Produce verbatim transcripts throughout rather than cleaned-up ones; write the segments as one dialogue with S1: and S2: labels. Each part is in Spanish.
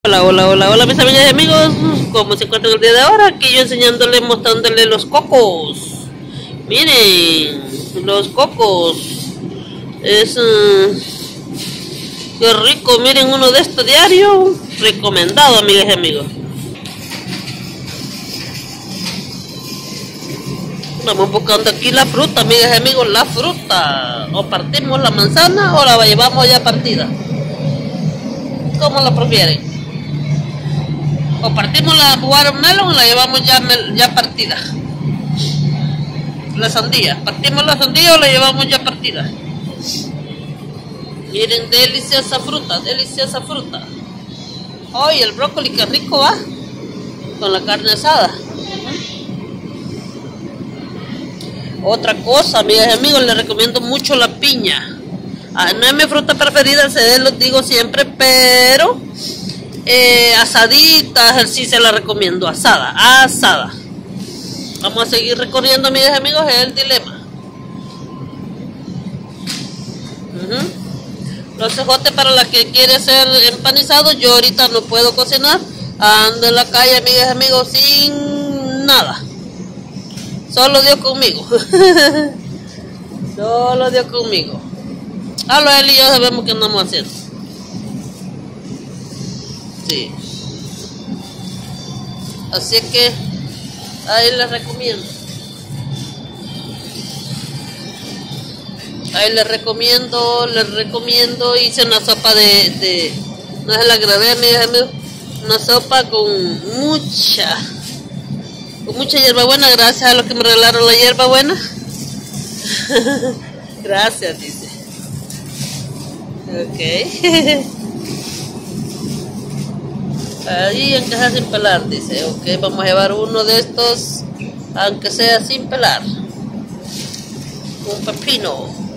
S1: Hola, hola, hola, hola mis amigas y amigos, ¿cómo se encuentran el día de ahora? Aquí yo enseñándole, mostrándole los cocos. Miren, los cocos. Es... Uh, qué rico, miren uno de estos diario. Recomendado, amigas y amigos. Estamos buscando aquí la fruta, amigas y amigos, la fruta. O partimos la manzana o la llevamos ya partida. ¿Cómo la prefieren? O partimos la watermelon o la llevamos ya, ya partida. La sandía. Partimos la sandía o la llevamos ya partida. Miren, deliciosa fruta, deliciosa fruta. Ay, el brócoli que rico va. Con la carne asada. Otra cosa, amigas y amigos, les recomiendo mucho la piña. Ah, no es mi fruta preferida, se los digo siempre, pero eh, asadita, sí se la recomiendo, asada, asada. Vamos a seguir recorriendo, amigas y amigos, el dilema. Uh-huh. Los cejotes para la que quiere hacer empanizado, yo ahorita no puedo cocinar, ando en la calle, amigas y amigos, sin nada. Solo Dios conmigo. Solo Dios conmigo. A lo él y yo sabemos que andamos haciendo. Sí. Así que ahí les recomiendo. Ahí les recomiendo, les recomiendo. Hice una sopa de, de no se la grabé, amigas, amigos. Una sopa con mucha, con mucha hierbabuena, gracias a los que me regalaron la hierbabuena. Gracias, dice. Ok. Ahí en caja sin pelar, dice. Ok, vamos a llevar uno de estos, aunque sea sin pelar. Un pepino.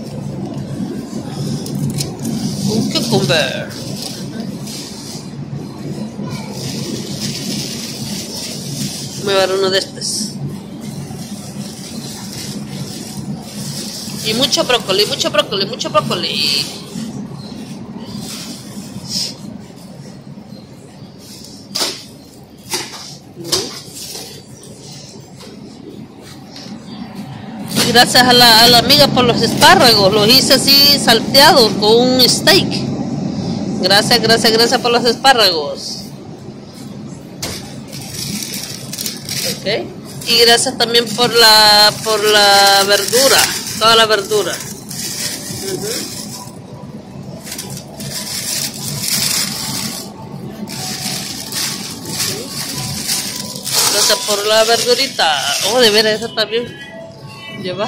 S1: Un cucumber. Vamos a llevar uno de estos. Y mucho brócoli, mucho brócoli, mucho brócoli. Y gracias a la, a la amiga por los espárragos, los hice así salteados con un steak. Gracias, gracias, gracias por los espárragos. Ok. Y gracias también por la, por la verdura. Toda la verdura. Uh-huh. Gracias por la verdurita. Oh, de veras, esa también lleva.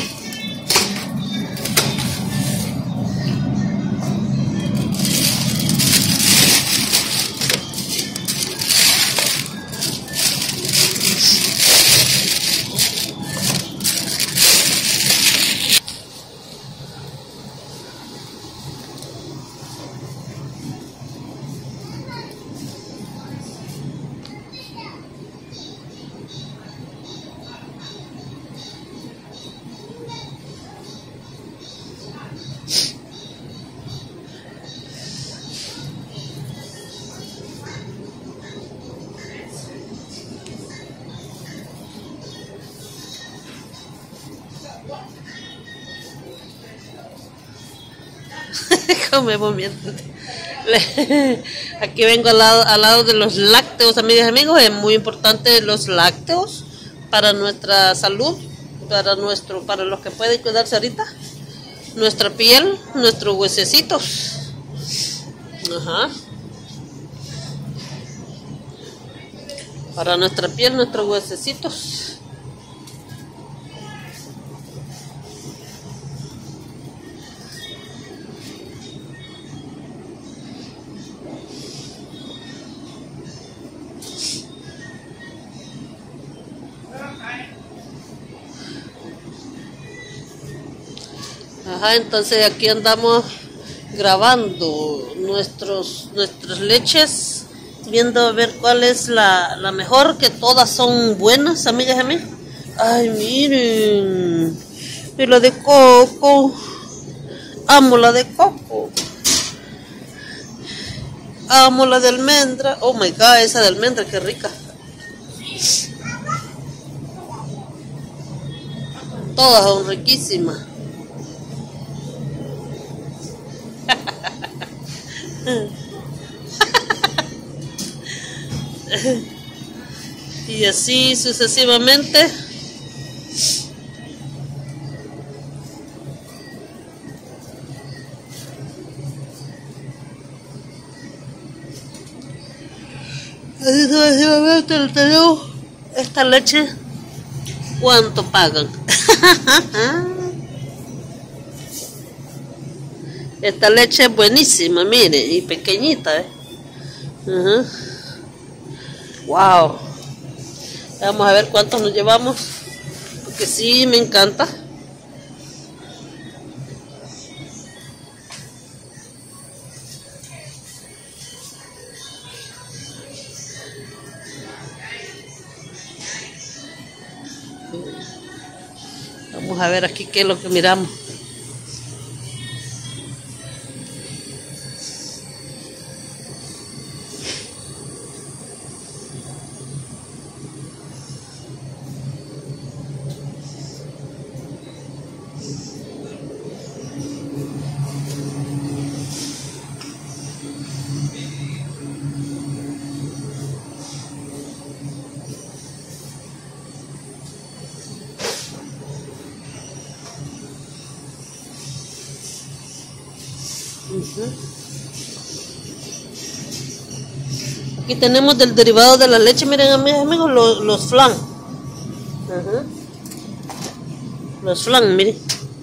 S1: Comemos mientras. Aquí vengo al lado, al lado de los lácteos, amigas y amigos. Es muy importante los lácteos para nuestra salud, para nuestro, para los que pueden cuidarse ahorita, nuestra piel, nuestros huesecitos. Ajá. Para nuestra piel, nuestros huesecitos. Ajá, entonces aquí andamos grabando nuestros nuestras leches, viendo a ver cuál es la, la mejor, que todas son buenas, amigas y amigos. Ay, miren, y la de coco, amo la de coco. amo la de almendra. Oh my god, esa de almendra, qué rica. Todas son riquísimas. Y así sucesivamente. Así sucesivamente tenemos esta leche. ¿Cuánto pagan? Esta leche es buenísima, mire, y pequeñita, ¿eh? Uh-huh. Wow. Vamos a ver cuántos nos llevamos, porque sí, me encanta. Vamos a ver aquí qué es lo que miramos. Aquí tenemos del derivado de la leche, miren mis amigos, los, los flan. Uh-huh. Los flan, miren.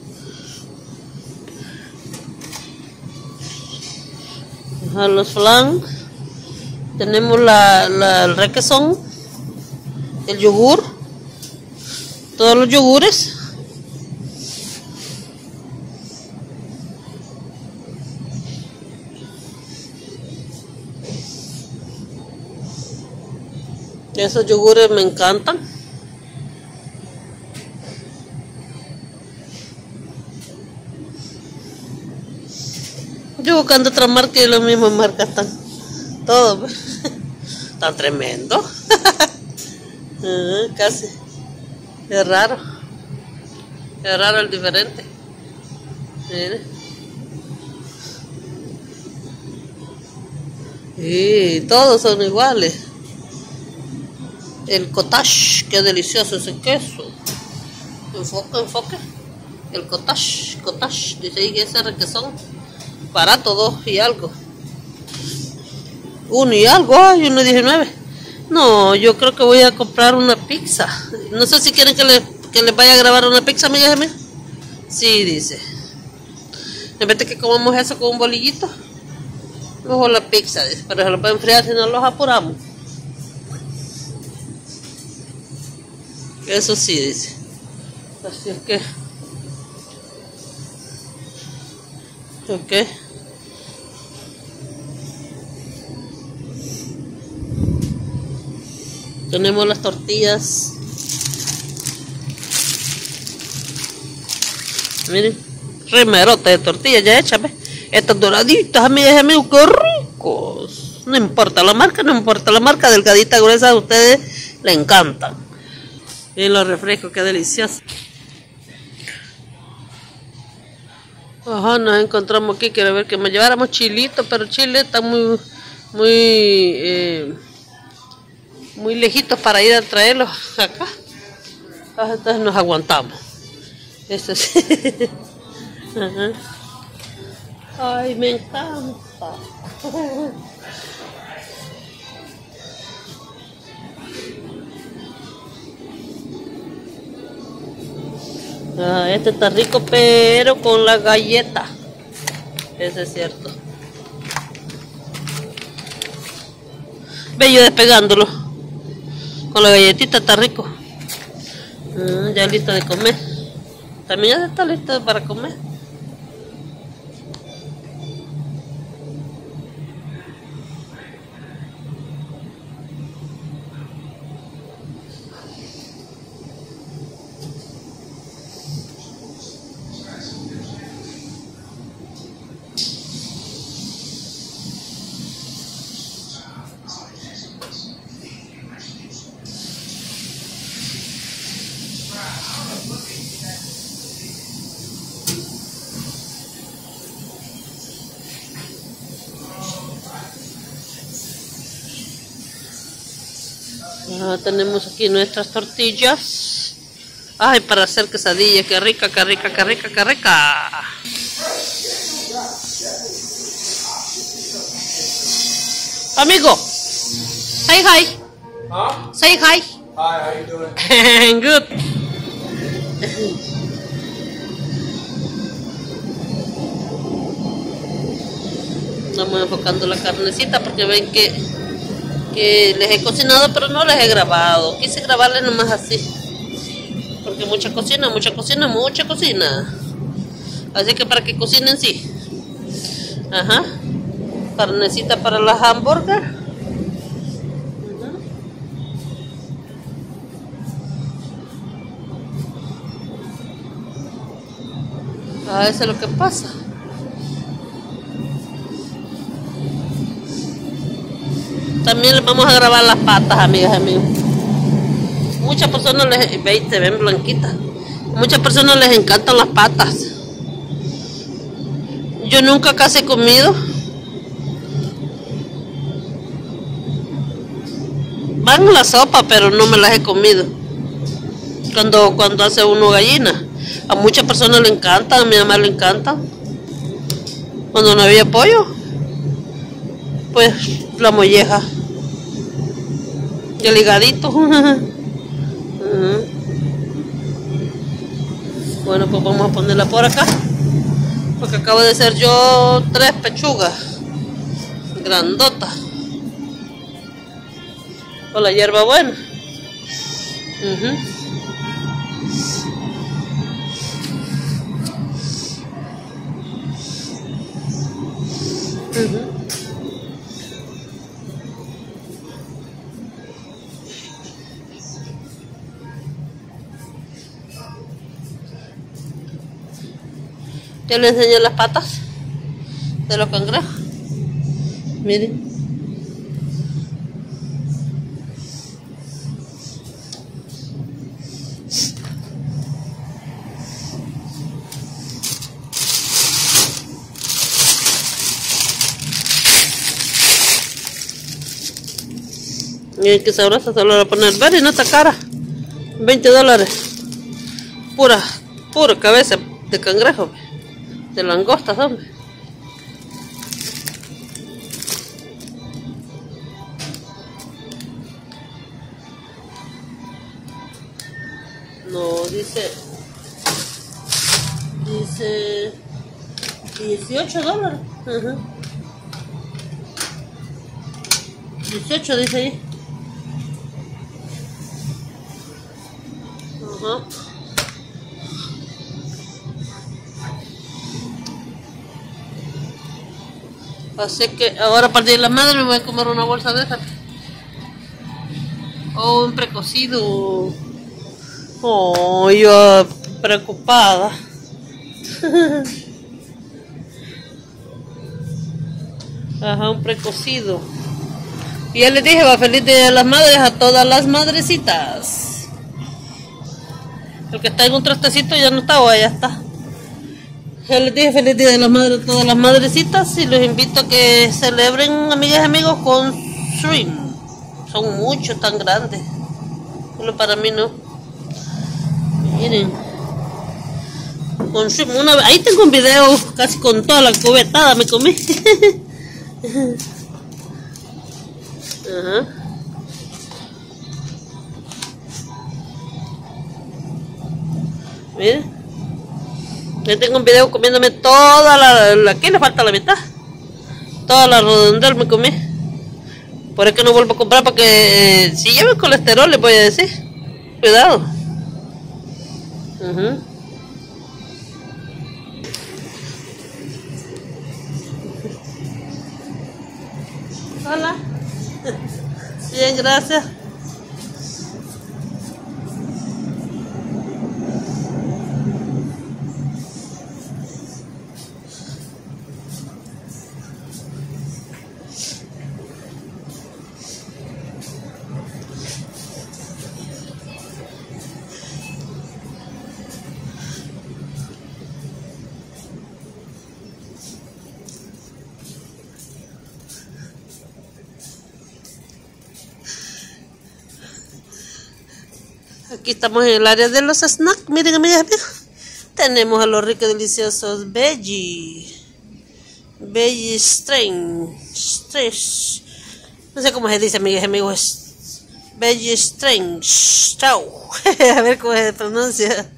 S1: Uh-huh, los flan. Tenemos la, la, el requesón, el yogur, todos los yogures. Esos yogures me encantan. Yo buscando otra marca y las mismas marcas están todos. Tan tremendo. uh, casi. Es raro. Es raro el diferente. Mire. Y todos son iguales. El cottage, qué delicioso ese queso. Enfoque, enfoque. El cottage, cottage, dice ahí que ese requesón. Barato, dos y algo. Uno y algo, ay, uno diecinueve. No, yo creo que voy a comprar una pizza. No sé si quieren que le, que les vaya a grabar una pizza, amigas mías. Sí, dice. En vez de que comamos eso con un bolillito, mejor la pizza, dice. Pero se lo puede enfriar si no los apuramos. Eso sí, dice. Así es que. Ok. Tenemos las tortillas. Miren. Remerote de tortillas ya hechas, ¿ves? Estas doraditas, amigas y amigos, qué ricos. No importa la marca, no importa la marca, delgadita, gruesa, a ustedes le encantan. Y los refrescos, qué delicioso. Ajá, nos encontramos aquí. Quiero ver que me lleváramos chilito, pero Chile está muy, muy, eh, muy lejitos para ir a traerlos acá. Entonces nos aguantamos. Eso sí. Ajá. Ay, me encanta. Ah, este está rico, pero con la galleta. Eso es cierto. Ve yo despegándolo. Con la galletita está rico. Ah, ya listo de comer. También ya está listo para comer. Ah, tenemos aquí nuestras tortillas. Ay, para hacer quesadilla, qué rica, qué rica, qué rica, qué rica. Amigo, say hi.
S2: Huh?
S1: Say hi.
S2: Hi, how you doing?
S1: Good. Estamos enfocando la carnecita porque ven que, que les he cocinado, pero no les he grabado. Quise grabarles nomás así. Porque mucha cocina, mucha cocina, mucha cocina. Así que para que cocinen, sí. Ajá. Carnecita para las hamburguesas. Ah, eso es lo que pasa. También les vamos a grabar las patas, amigas y amigos. Muchas personas les, veis, te ven blanquitas. Muchas personas les encantan las patas. Yo nunca casi he comido. Van en la sopa, pero no me las he comido. Cuando, cuando hace uno gallina. A muchas personas le encantan, a mi mamá le encantan. Cuando no había pollo, pues la molleja. Y el higadito. Uh-huh. Bueno, pues vamos a ponerla por acá. Porque acabo de hacer yo tres pechugas grandotas. Con la hierba buena. Uh-huh. Uh-huh. Yo les enseño las patas de los cangrejos. Miren. Miren qué sabrosa, solo la poner ver y no está cara. veinte dólares. Pura, pura cabeza de cangrejo. De langostas, hombre. No, dice... Dice... dieciocho dólares. Uh-huh. dieciocho dice ahí. Ajá. Así que ahora a partir de la madre me voy a comer una bolsa de esas. O un precocido. Oh, yo preocupada. Ajá, un precocido. Y ya les dije, va feliz día de las madres a todas las madrecitas. El que está en un trastecito ya no está, o ya está. Ya les dije feliz día de las madres a todas las madrecitas y los invito a que celebren, amigas y amigos, con shrimp. Son muchos, tan grandes. Solo para mí no. Miren. Con shrimp. Una, ahí tengo un video casi con toda la cubetada me comí. Ajá. Miren. Yo tengo un video comiéndome toda la, la... ¿Qué le falta la mitad? Toda la redondel me comí. Por eso que no vuelvo a comprar porque eh, si lleva colesterol les voy a decir. Cuidado. Uh-huh. Hola. Bien, gracias. Aquí estamos en el área de los snacks. Miren, amigas, amigos. Tenemos a los ricos deliciosos Veggie. Veggie Strain. Strain. No sé cómo se dice, amigas, amigos. Veggie Strain. Chau. A ver cómo se pronuncia.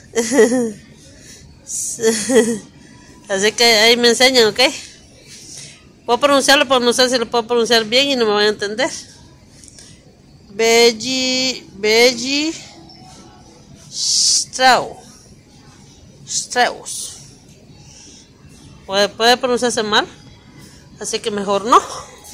S1: Así que ahí me enseñan, ¿ok? Puedo pronunciarlo, pero no sé si lo puedo pronunciar bien y no me van a entender. Veggie, Veggie, Strauss, Strauss. Puede, puede pronunciarse mal, así que mejor no.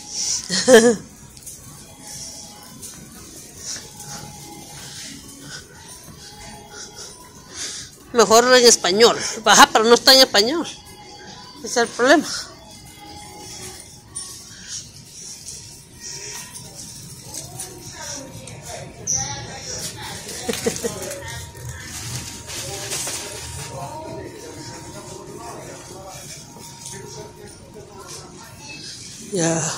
S1: Mejor en español. Baja, pero no está en español. Ese es el problema. Ya.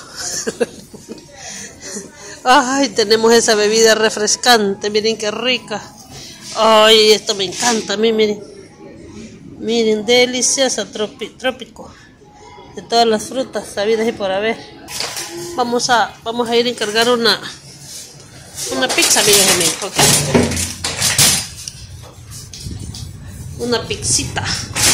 S1: Ay, tenemos esa bebida refrescante. Miren qué rica. Ay, esto me encanta a mí, miren. Miren, deliciosa, trópico. De todas las frutas sabidas y por haber. Vamos a, vamos a ir a encargar una, una pizza, amigas y amigos. Okay. Una pizzita.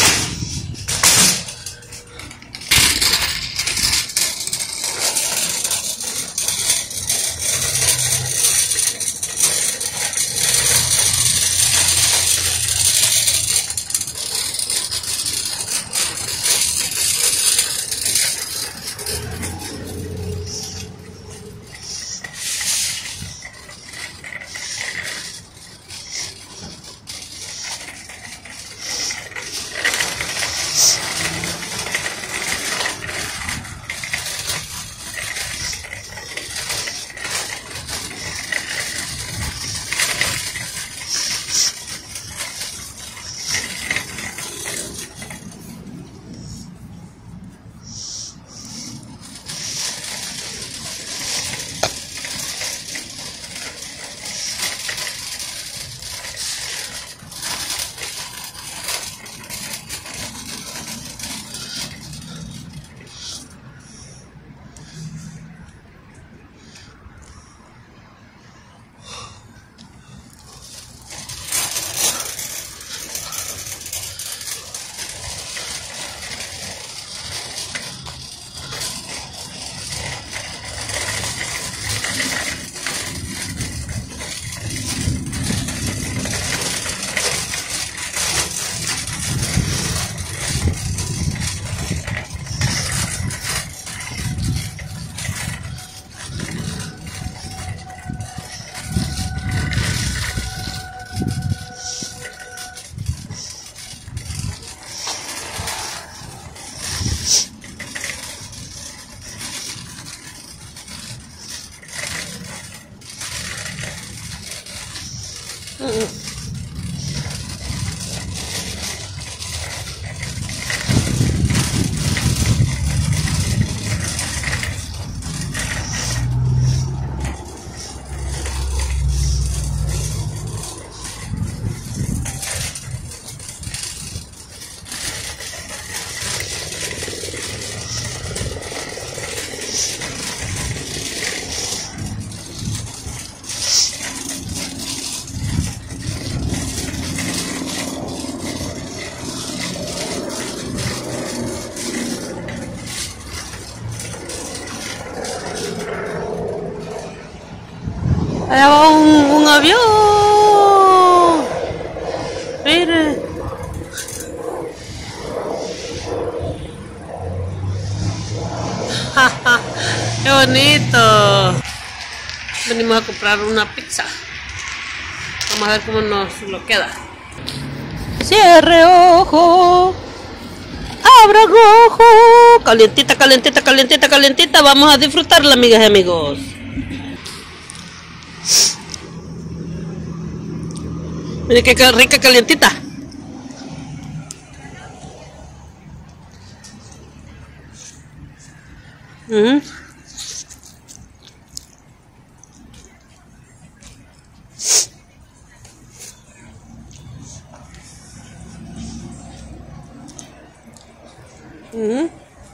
S1: Allá va un, un avión. Mire. Qué bonito. Venimos a comprar una pizza. Vamos a ver cómo nos lo queda. Cierre ojo. Abra ojo. Calientita, calientita, calientita, calientita. Vamos a disfrutarla, amigas y amigos. Miren qué rica calientita. Uh-huh. Uh-huh.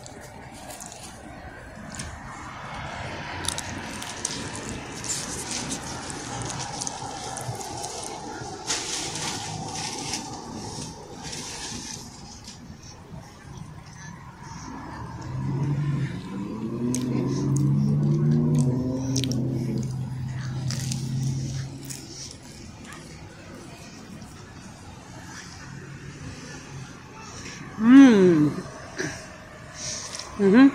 S1: Mmm. Mhm.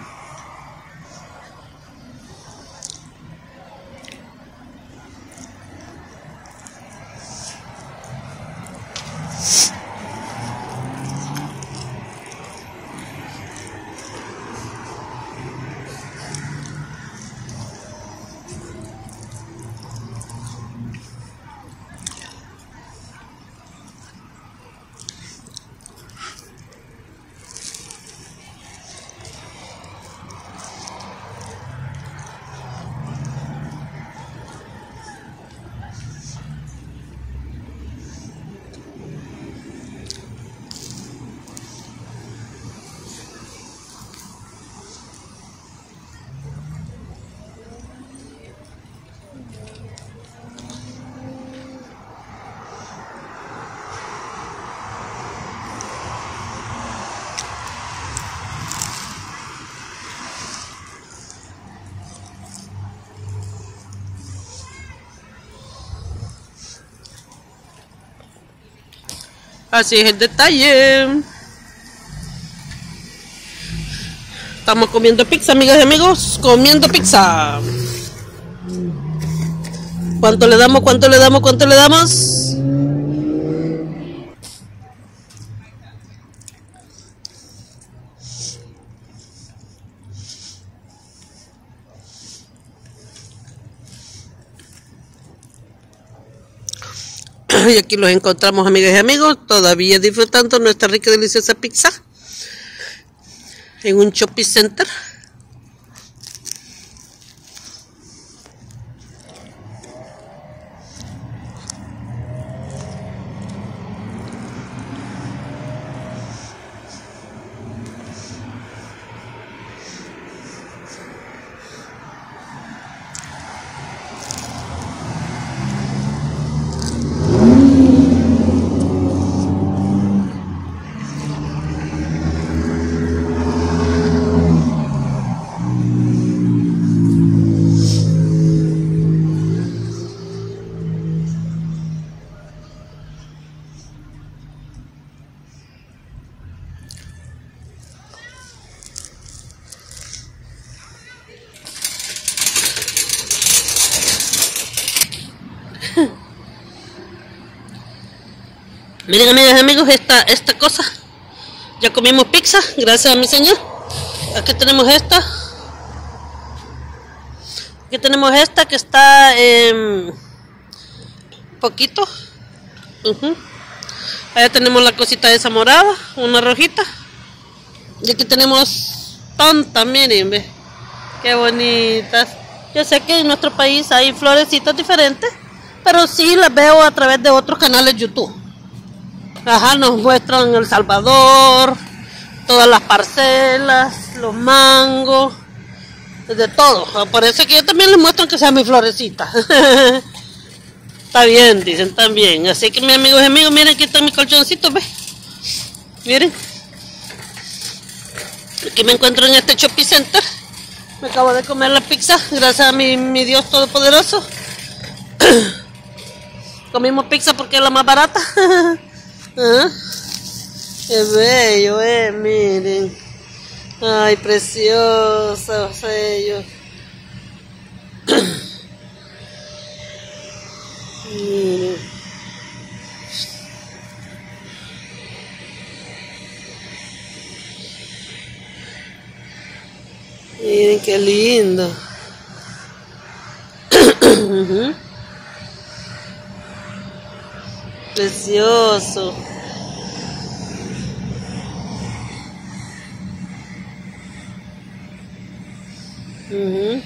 S1: Así es el detalle. Estamos comiendo pizza, amigas y amigos. Comiendo pizza. ¿Cuánto le damos? ¿Cuánto le damos? ¿Cuánto le damos? Y aquí los encontramos, amigas y amigos, todavía disfrutando nuestra rica y deliciosa pizza en un shopping center. Miren, amigas y amigos, esta, esta cosa. Ya comimos pizza, gracias a mi señor. Aquí tenemos esta. Aquí tenemos esta que está en eh, poquito. Uh-huh. Allá tenemos la cosita esa morada, una rojita. Y aquí tenemos tonta, miren, ve. Qué bonitas. Yo sé que en nuestro país hay florecitas diferentes, pero sí las veo a través de otros canales de YouTube. Ajá, nos muestran El Salvador, todas las parcelas, los mangos, de todo. Parece que yo también les muestran que sea mi florecita. Está bien, dicen también. Así que mis amigos y amigos, miren, aquí están mis colchoncitos, ¿ves? Miren. Aquí me encuentro en este shopping center. Me acabo de comer la pizza, gracias a mi, mi Dios Todopoderoso. Comimos pizza porque es la más barata. ¿Ah? Qué bello, eh, miren. Ay, precioso sello. Miren. Miren qué lindo. Uh-huh. Precioso. Uh-huh.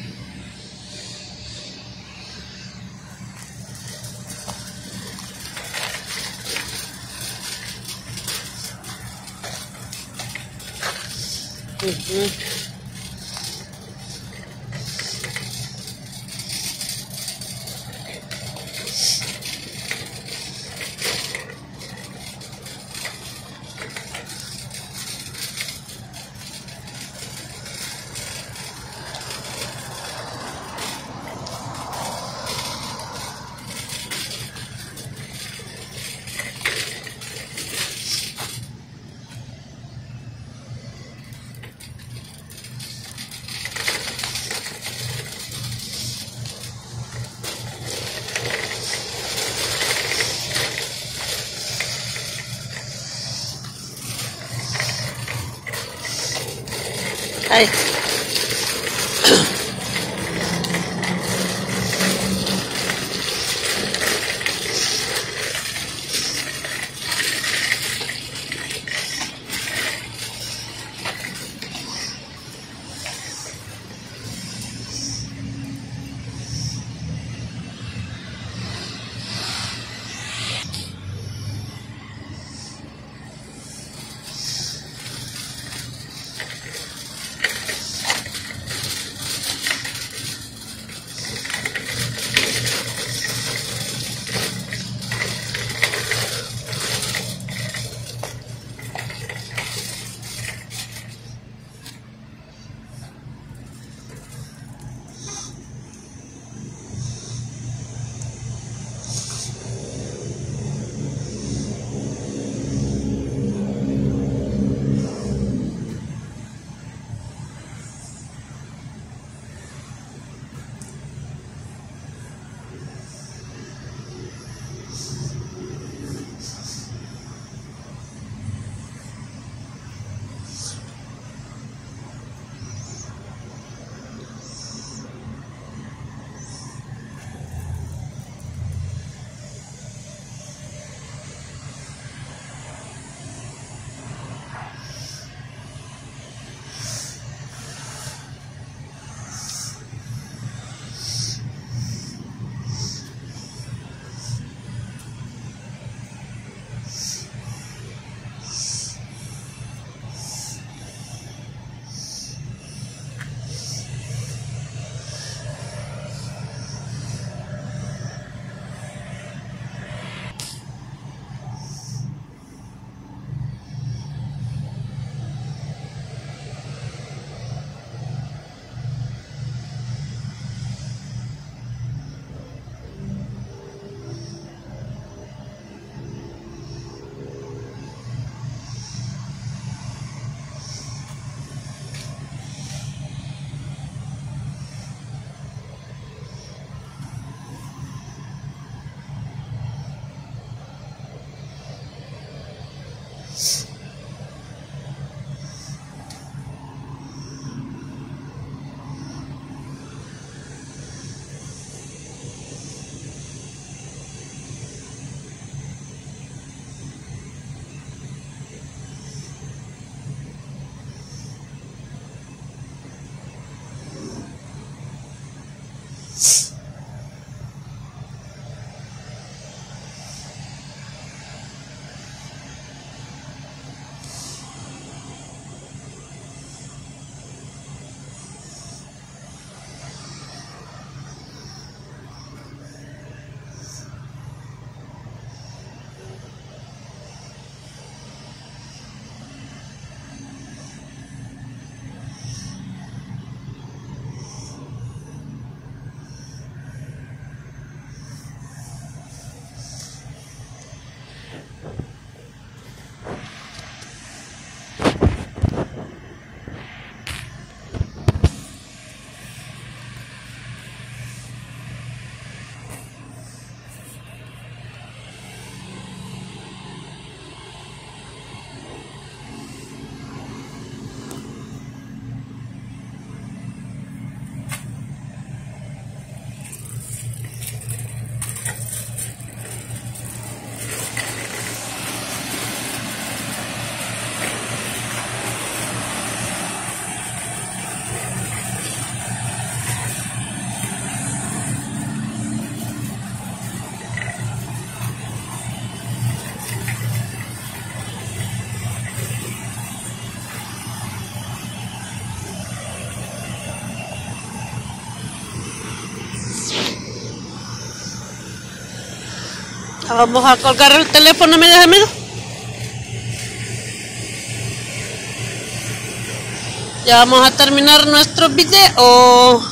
S1: Uh-huh. Ay. Vamos a colgar el teléfono, mis amigos. Ya vamos a terminar nuestro video.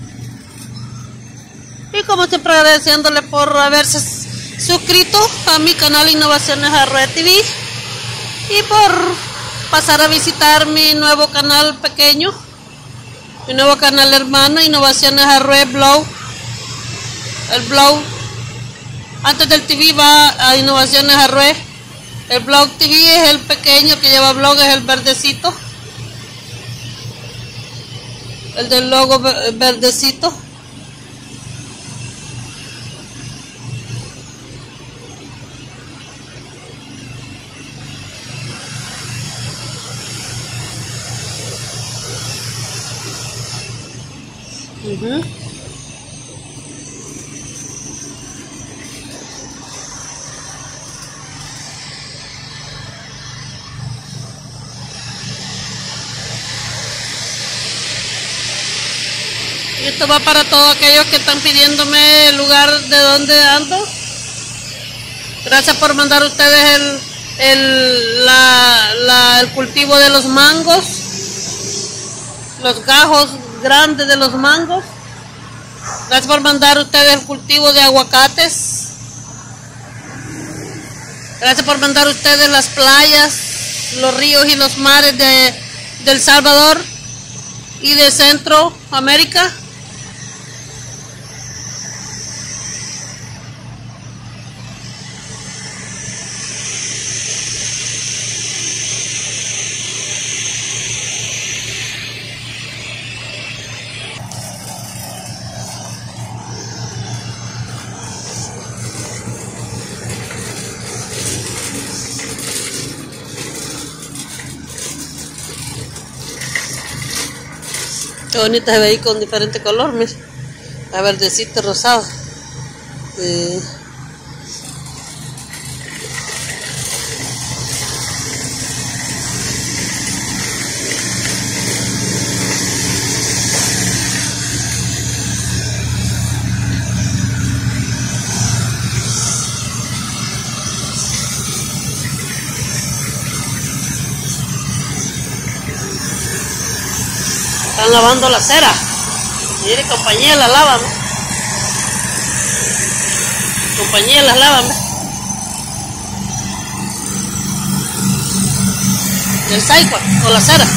S1: Y como siempre agradeciéndole por haberse suscrito a mi canal Innovaciones Arroe T V. Y por pasar a visitar mi nuevo canal pequeño. Mi nuevo canal hermano, Innovaciones Arroe Blog. El blog. Antes del T V va a Innovaciones Arroe. El blog T V es el pequeño que lleva blog, es el verdecito. El del logo verdecito. Uh-huh. Y esto va para todos aquellos que están pidiéndome el lugar de donde ando. Gracias por mandar ustedes el, el, la, la, el cultivo de los mangos, los gajos grandes de los mangos. Gracias por mandar ustedes el cultivo de aguacates. Gracias por mandar ustedes las playas, los ríos y los mares de, de El Salvador y de Centroamérica. Qué bonita se ve ahí con diferente color, mira. A verdecito, rosado. Eh. Están lavando la cera. Mire, compañía, la lavan. Compañía, las lavan. El saicua o la cera.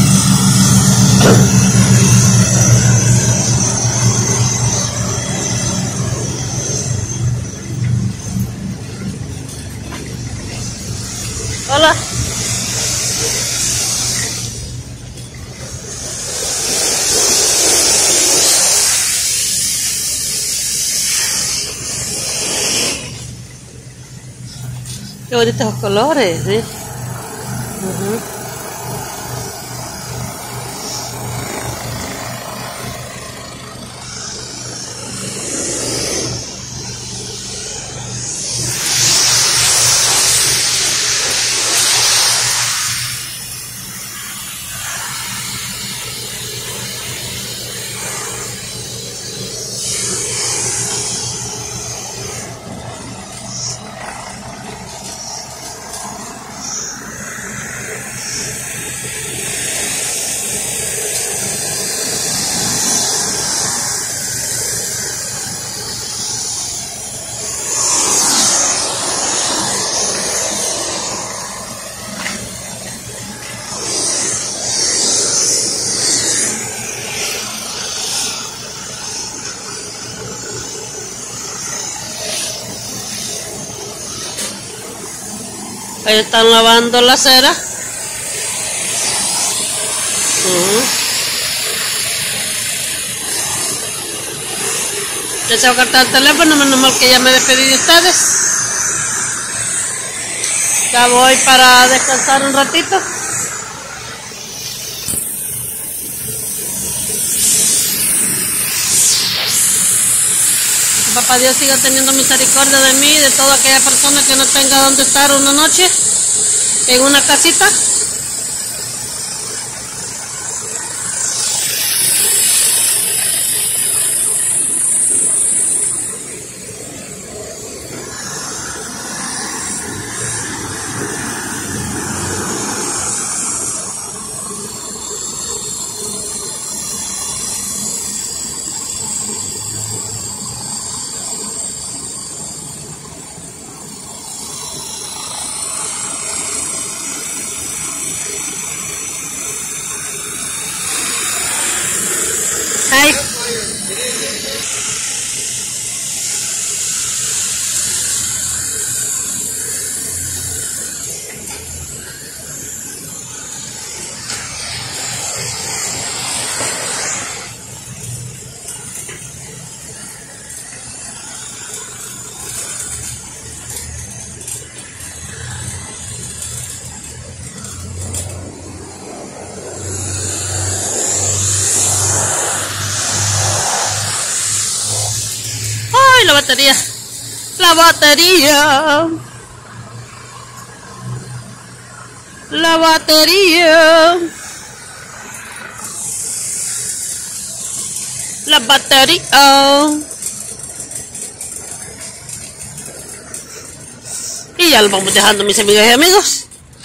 S1: Hola. Qué bonitos colores, ¿sí? Uh-huh. Ahí están lavando la cera. Uh-huh. Ya se va a cortar el teléfono, menos mal que ya me despedí de ustedes. Ya voy para descansar un ratito. Papá Dios siga teniendo misericordia de mí y de toda aquella persona que no tenga donde estar una noche en una casita. Uy, la batería. La batería. La batería. La batería. Y ya lo vamos dejando, mis amigas y amigos.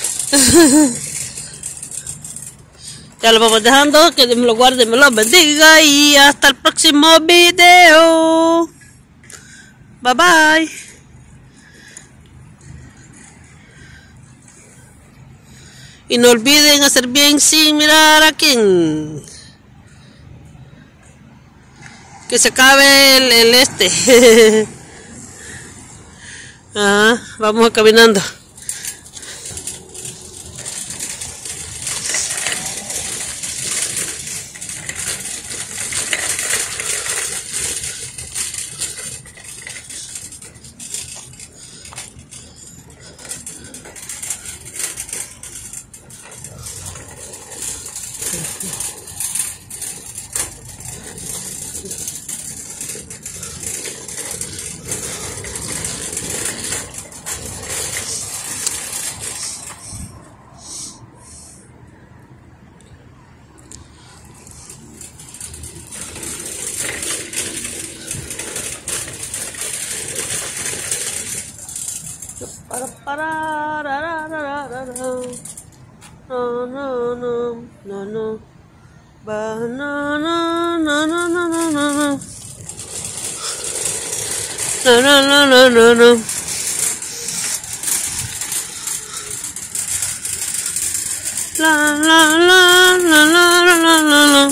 S1: Ya lo vamos dejando. Que Dios me lo guarde, me lo bendiga. Y hasta el próximo video. Bye bye. Y no olviden hacer bien sin mirar a quién. Que se acabe el, el este. Ah, vamos caminando. Para para ra, ra, ra, ra, ra. No no no no no ba no no no no no no no no no no no no. La la la la la la la la.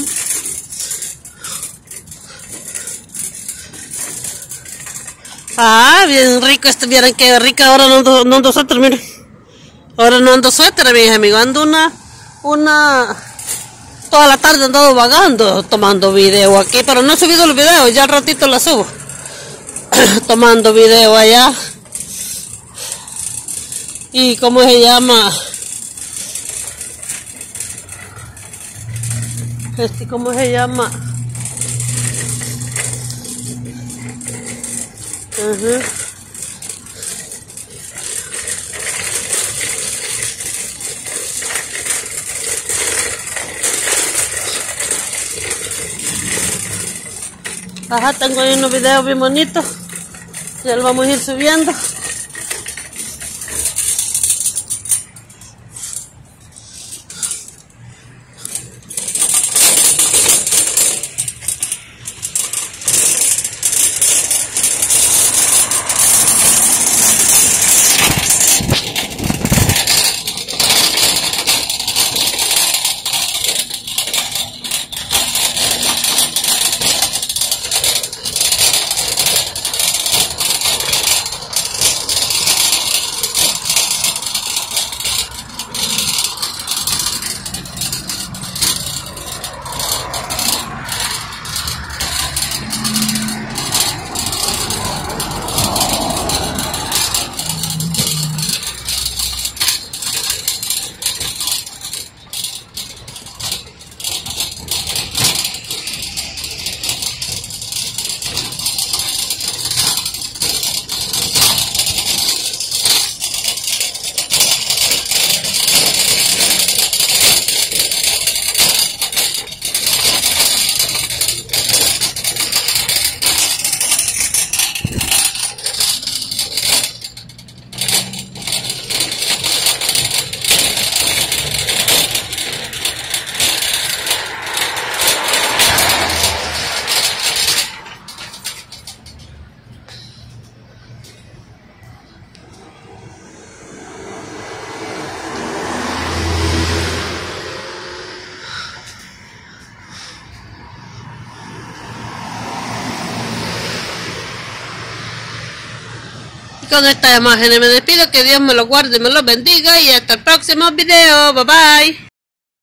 S1: Ah, bien rico esto, vieran que rica. Ahora no ando, no ando suéter, miren. Ahora no ando suéter, mis amigos. Ando una, una, toda la tarde he andado vagando, tomando video aquí, pero no he subido los videos, ya al ratito la subo. Tomando video allá. Y cómo se llama, este, cómo se llama. Uh-huh. Ajá, tengo ahí unos videos bien bonitos. Ya los vamos a ir subiendo. Con esta imagen me despido, que Dios me lo guarde, me lo bendiga y hasta el próximo video. Bye bye.